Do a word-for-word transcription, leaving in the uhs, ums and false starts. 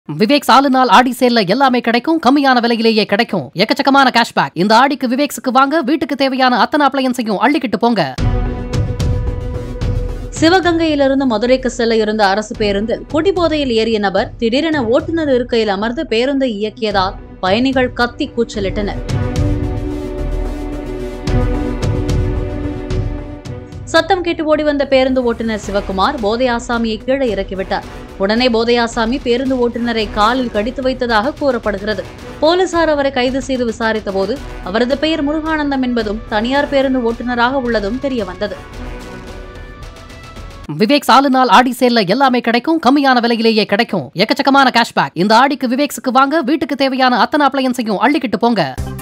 விவேக் சாலு நாள் ஆடி சேல்ல எல்லாமே கிடைக்கும், கம்மியான விலையிலேயே கிடைக்கும். எக்கச்சக்கமான கேஷ்பேக். இந்த ஆடிக்கு விவேக்ஸுக்கு வாங்க, வீட்டுக்கு தேவையான அத்தனை அப்ளையன்ஸையும் அள்ளிக்கிட்டு போங்க. சிவகங்கையிலிருந்து மதுரைக்கு செல்ல இருந்த அரசு பேருந்தில் குடிபோதையில் ஏறிய நபர் திடீரென ஓட்டுநர் இருக்கையில் அமர்ந்து பேருந்தை இயக்கியதால் பயணிகள் கத்தி கூச்சலிட்டனர். சத்தம் கேட்டு ஓடி வந்த பேருந்து ஓட்டுநர் சிவகுமார் போதை ஆசாமியை கீழே இறக்கிவிட்டார். உடனே போதை ஆசாமி பேருந்து ஓட்டுநரை காலில் கடித்து வைத்ததாக கூறப்படுகிறது. போலீசார் அவரை கைது செய்து விசாரித்த போது அவரது பெயர் முருகானந்தம் என்பதும் தனியார் பேருந்து ஓட்டுநராக உள்ளதும் தெரியவந்தது. விவேக் சாலு நாள் ஆடி சேல்ல எல்லாமே கிடைக்கும், கம்மியான விலையிலேயே கிடைக்கும். எக்கச்சக்கமான கேஷ்பேக். இந்த ஆடிக்கு விவேக்ஸுக்கு வாங்க, வீட்டுக்கு தேவையான அத்தனை அப்ளையன்ஸையும் அள்ளிக்கிட்டு போங்க.